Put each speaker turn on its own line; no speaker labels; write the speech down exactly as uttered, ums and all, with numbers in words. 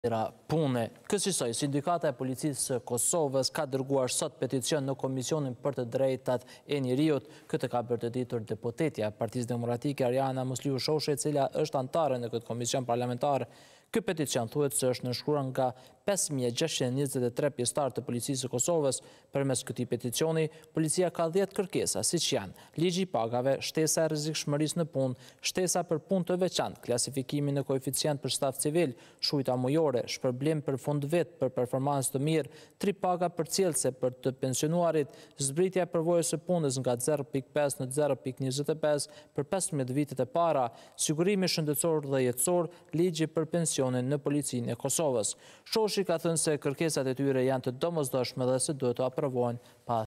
pune. Kësaj, Sindikata e Policisë së Kosovës ka dërguar sot peticion në Komisionin për të Drejtat e Njeriut. Këtë ka bërë të ditur deputetja e Partisë Demokratike Ariana Musliu Shoshi, e cila është antare në këtë komision parlamentar. Ky peticion thuhet se është nënshkruar nga pesë mijë gjashtëqind e njëzet e tre pjesëtarë të Policisë së Kosovës. Përmes këtij peticioni, policia ka dhjetë kërkesa, siç janë ligji i pagave, shtesa e rrezikshmërisë në punë, shtesa për punë të veçantë, klasifikimi në koeficient për staf civil, shujta mujore, shpërblim për fund vit për performancë të mirë, tri paga përcjellëse për të pensionuarit, zbritja e përvojës së punës nga zero pikë pesë në zero pikë njëzet e pesë për pesëmbëdhjetë vitet e para, sigurimi shëndetësor dhe jetësor, ligji për pensionin në Policinë e Kosovës. Shoshi ka thënë se kërkesat e tyre janë të domosdoshme dhe se duhet të aprovohen pas